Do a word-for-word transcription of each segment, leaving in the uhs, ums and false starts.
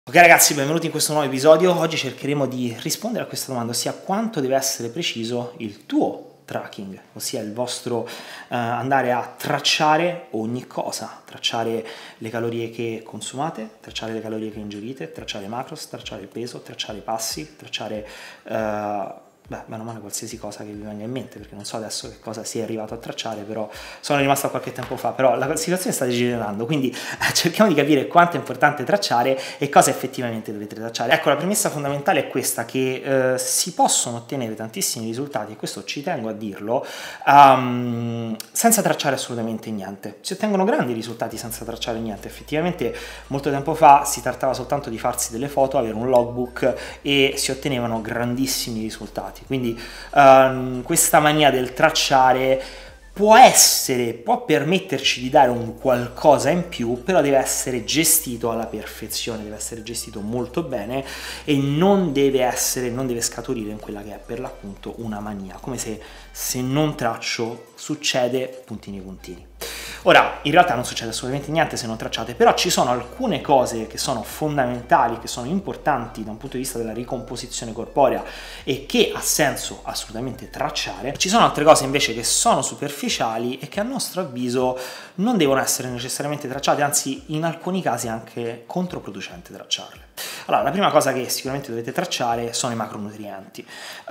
Ok ragazzi, benvenuti in questo nuovo episodio. Oggi cercheremo di rispondere a questa domanda, ossia quanto deve essere preciso il tuo tracking, ossia il vostro eh, andare a tracciare ogni cosa, tracciare le calorie che consumate, tracciare le calorie che ingerite, tracciare i macros, tracciare il peso, tracciare i passi, tracciare... Eh, Beh, meno male qualsiasi cosa che vi venga in mente, perché non so adesso che cosa sia arrivato a tracciare, però sono rimasto qualche tempo fa, però la situazione sta degenerando, quindi eh, cerchiamo di capire quanto è importante tracciare e cosa effettivamente dovete tracciare. Ecco, la premessa fondamentale è questa, che eh, si possono ottenere tantissimi risultati, e questo ci tengo a dirlo, um, senza tracciare assolutamente niente. Si ottengono grandi risultati senza tracciare niente. Effettivamente molto tempo fa si trattava soltanto di farsi delle foto, avere un logbook e si ottenevano grandissimi risultati. Quindi um, questa mania del tracciare può essere, può permetterci di dare un qualcosa in più, però deve essere gestito alla perfezione, deve essere gestito molto bene e non deve essere, non deve scaturire in quella che è per l'appunto una mania, come se se non traccio succede puntini puntini. Ora, in realtà non succede assolutamente niente se non tracciate, però ci sono alcune cose che sono fondamentali, che sono importanti da un punto di vista della ricomposizione corporea e che ha senso assolutamente tracciare. Ci sono altre cose invece che sono superficiali e che a nostro avviso non devono essere necessariamente tracciate, anzi in alcuni casi è anche controproducente tracciarle. Allora, la prima cosa che sicuramente dovete tracciare sono i macronutrienti.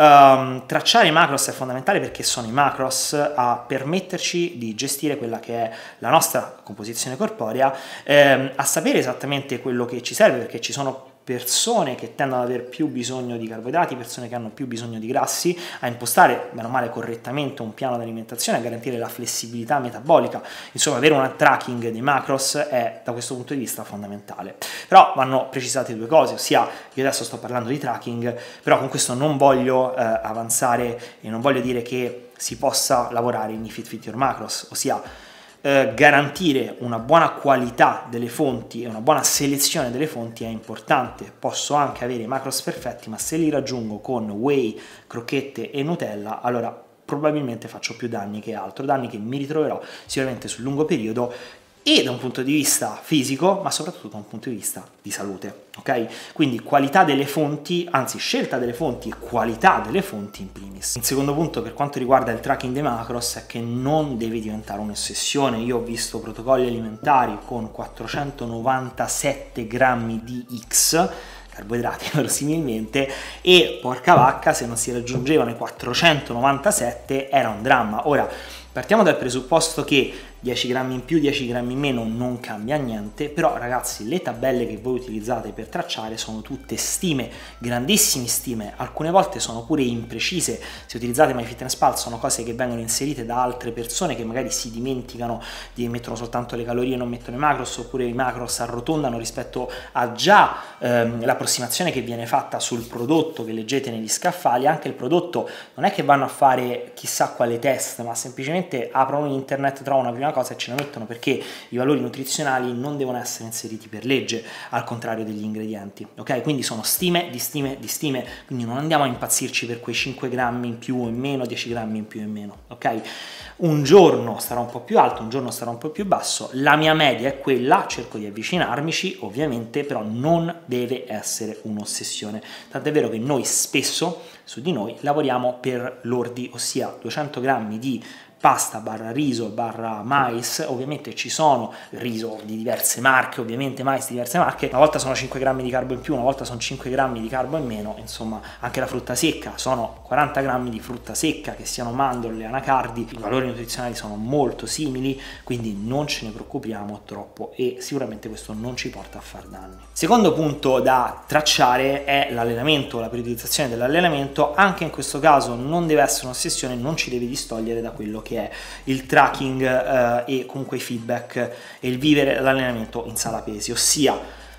Um, tracciare i macros è fondamentale perché sono i macros a permetterci di gestire quella che è la nostra composizione corporea, ehm, a sapere esattamente quello che ci serve, perché ci sono persone che tendono ad avere più bisogno di carboidrati, persone che hanno più bisogno di grassi, a impostare, meno male, correttamente un piano di alimentazione, a garantire la flessibilità metabolica. Insomma, avere un tracking dei macros è da questo punto di vista fondamentale. Però vanno precisate due cose, ossia io adesso sto parlando di tracking, però con questo non voglio eh, avanzare e non voglio dire che si possa lavorare in Fit Fit Your Macros, ossia Eh, garantire una buona qualità delle fonti e una buona selezione delle fonti è importante. Posso anche avere i macros perfetti, ma se li raggiungo con whey, crocchette e Nutella, allora probabilmente faccio più danni che altro, danni che mi ritroverò sicuramente sul lungo periodo e da un punto di vista fisico, ma soprattutto da un punto di vista di salute, ok? Quindi qualità delle fonti, anzi scelta delle fonti e qualità delle fonti in primis. Il secondo punto per quanto riguarda il tracking dei macros è che non deve diventare un'ossessione. Io ho visto protocolli alimentari con quattrocentonovantasette grammi di X, carboidrati verosimilmente, e porca vacca se non si raggiungevano i quattrocentonovantasette era un dramma. Ora, partiamo dal presupposto che dieci grammi in più, dieci grammi in meno non cambia niente, però ragazzi le tabelle che voi utilizzate per tracciare sono tutte stime, grandissime stime, alcune volte sono pure imprecise. Se utilizzate MyFitnessPal sono cose che vengono inserite da altre persone che magari si dimenticano di mettono soltanto le calorie e non mettono i macros, oppure i macros arrotondano rispetto a già ehm, l'approssimazione che viene fatta sul prodotto che leggete negli scaffali. Anche il prodotto non è che vanno a fare chissà quale test, ma semplicemente aprono internet, trovano una prima cosa e ce la mettono, perché i valori nutrizionali non devono essere inseriti per legge, al contrario degli ingredienti, ok? Quindi sono stime di stime di stime, quindi non andiamo a impazzirci per quei cinque grammi in più o in meno, dieci grammi in più o in meno, ok? Un giorno sarà un po' più alto, un giorno sarà un po' più basso, la mia media è quella, cerco di avvicinarmici ovviamente, però non deve essere un'ossessione, tant'è vero che noi spesso su di noi lavoriamo per lordi, ossia duecento grammi di pasta barra riso barra mais. Ovviamente ci sono riso di diverse marche, ovviamente mais di diverse marche, una volta sono cinque grammi di carbo in più, una volta sono cinque grammi di carbo in meno, insomma anche la frutta secca sono quaranta grammi di frutta secca, che siano mandorle, anacardi, i valori nutrizionali sono molto simili, quindi non ce ne preoccupiamo troppo e sicuramente questo non ci porta a far danni. Secondo punto da tracciare è l'allenamento, la periodizzazione dell'allenamento. Anche in questo caso non deve essere un'ossessione, non ci deve distogliere da quello che che è il tracking eh, e comunque i feedback e il vivere l'allenamento in sala pesi, ossia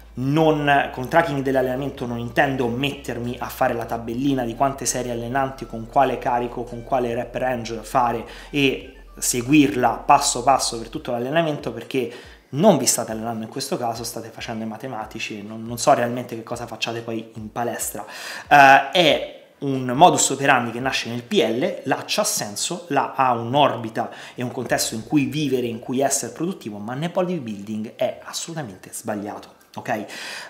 non, con tracking dell'allenamento non intendo mettermi a fare la tabellina di quante serie allenanti, con quale carico, con quale rep range fare e seguirla passo passo per tutto l'allenamento, perché non vi state allenando in questo caso, state facendo i matematici e non, non so realmente che cosa facciate poi in palestra. Uh, è un modus operandi che nasce nel P L, là c'ha senso, là ha un'orbita e un contesto in cui vivere, in cui essere produttivo, ma nel bodybuilding è assolutamente sbagliato. ok?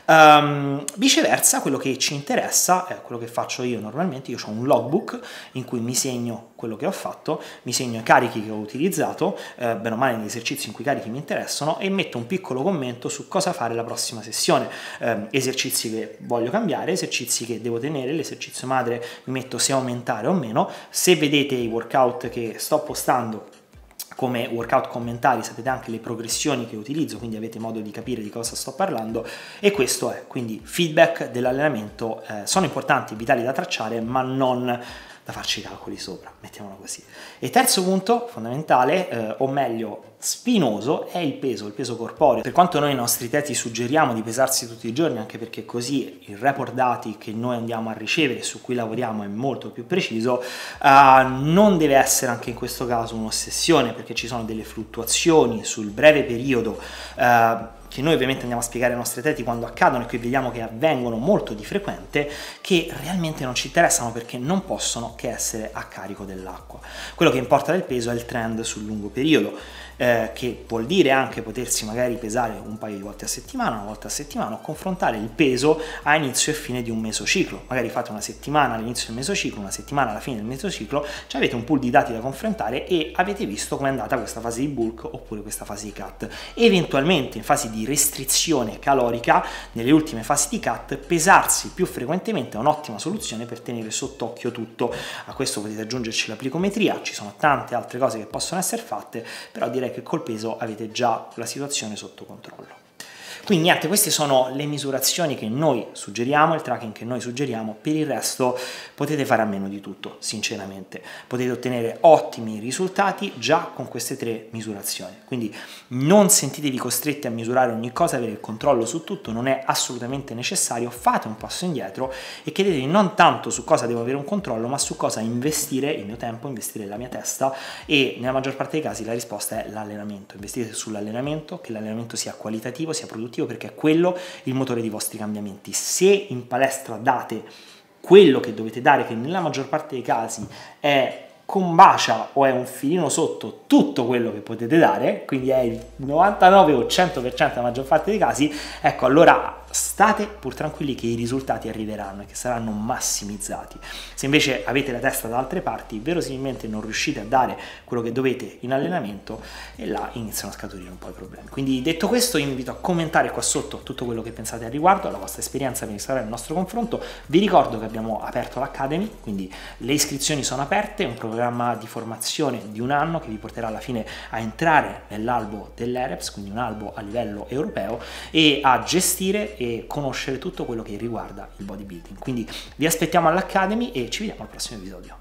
Um, viceversa, quello che ci interessa è quello che faccio io normalmente. Io ho un logbook in cui mi segno quello che ho fatto, mi segno i carichi che ho utilizzato, eh, bene o male negli esercizi in cui i carichi mi interessano, e metto un piccolo commento su cosa fare la prossima sessione, eh, esercizi che voglio cambiare, esercizi che devo tenere, l'esercizio madre mi metto se aumentare o meno. Se vedete i workout che sto postando come workout commentari, sapete anche le progressioni che utilizzo, quindi avete modo di capire di cosa sto parlando, e questo è quindi feedback dell'allenamento. Eh, sono importanti, vitali da tracciare, ma non da farci i calcoli sopra, mettiamolo così. E terzo punto fondamentale, eh, o meglio spinoso, è il peso, il peso corporeo. Per quanto noi ai nostri atleti suggeriamo di pesarsi tutti i giorni, anche perché così il report dati che noi andiamo a ricevere, su cui lavoriamo, è molto più preciso, uh, non deve essere anche in questo caso un'ossessione, perché ci sono delle fluttuazioni sul breve periodo uh, che noi ovviamente andiamo a spiegare ai nostri atleti quando accadono, e che vediamo che avvengono molto di frequente, che realmente non ci interessano perché non possono che essere a carico dell'acqua. Quello che importa del peso è il trend sul lungo periodo, eh, che vuol dire anche potersi magari pesare un paio di volte a settimana, una volta a settimana, o confrontare il peso a inizio e fine di un mesociclo. Magari fate una settimana all'inizio del mesociclo, una settimana alla fine del mesociclo, cioè avete un pool di dati da confrontare e avete visto com'è andata questa fase di bulk oppure questa fase di cut. Eventualmente in fase di restrizione calorica, nelle ultime fasi di cut, pesarsi più frequentemente è un'ottima soluzione per tenere sott'occhio tutto. A questo potete aggiungerci la plicometria, ci sono tante altre cose che possono essere fatte, però direi che col peso avete già la situazione sotto controllo. Quindi niente, queste sono le misurazioni che noi suggeriamo, il tracking che noi suggeriamo. Per il resto potete fare a meno di tutto, sinceramente. Potete ottenere ottimi risultati già con queste tre misurazioni. Quindi non sentitevi costretti a misurare ogni cosa, avere il controllo su tutto, non è assolutamente necessario. Fate un passo indietro e chiedetevi non tanto su cosa devo avere un controllo, ma su cosa investire il mio tempo, investire la mia testa, e nella maggior parte dei casi la risposta è l'allenamento. Investite sull'allenamento, che l'allenamento sia qualitativo, sia produttivo, perché è quello il motore dei vostri cambiamenti. Se in palestra date quello che dovete dare, che nella maggior parte dei casi è combacia o è un filino sotto tutto quello che potete dare, quindi è il novantanove o cento per cento nella maggior parte dei casi, ecco, allora state pur tranquilli che i risultati arriveranno e che saranno massimizzati. Se invece avete la testa da altre parti, verosimilmente non riuscite a dare quello che dovete in allenamento, e là iniziano a scaturire un po' i problemi. Quindi detto questo, vi invito a commentare qua sotto tutto quello che pensate al riguardo, la vostra esperienza per instaurare il nostro confronto. Vi ricordo che abbiamo aperto l'Academy, quindi le iscrizioni sono aperte, un programma di formazione di un anno che vi porterà alla fine a entrare nell'albo dell'E R E P S, quindi un albo a livello europeo, e a gestire e conoscere tutto quello che riguarda il bodybuilding. Quindi vi aspettiamo all'Academy e ci vediamo al prossimo episodio.